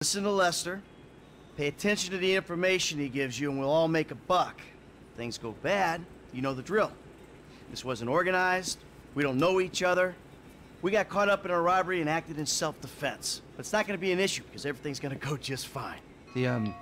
Listen to Lester. Pay attention to the information he gives you and we'll all make a buck. If things go bad, you know the drill. This wasn't organized. We don't know each other. We got caught up in a robbery and acted in self-defense. But it's not going to be an issue because everything's going to go just fine. Whoa.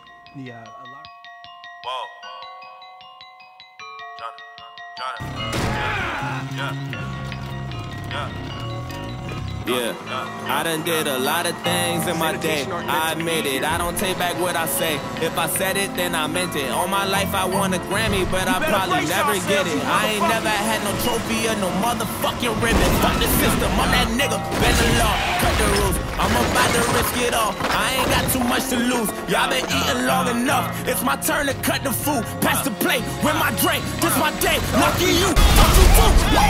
Yeah, I done did a lot of things in my day. I admit it, I don't take back what I say. If I said it, then I meant it. All my life I won a Grammy, but I probably never get it. I ain't never had no trophy or no motherfucking ribbon. Fuck the system, I'm that nigga. Bend the law, cut the rules. I'm about to risk it all. I ain't got too much to lose. Y'all been eating long enough. It's my turn to cut the food. Pass the plate with my drink. This my day. Lucky you. Fuck you too. Wait.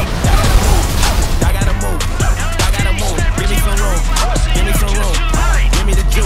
I gotta move. Give me some room, give me some room, give me the juice.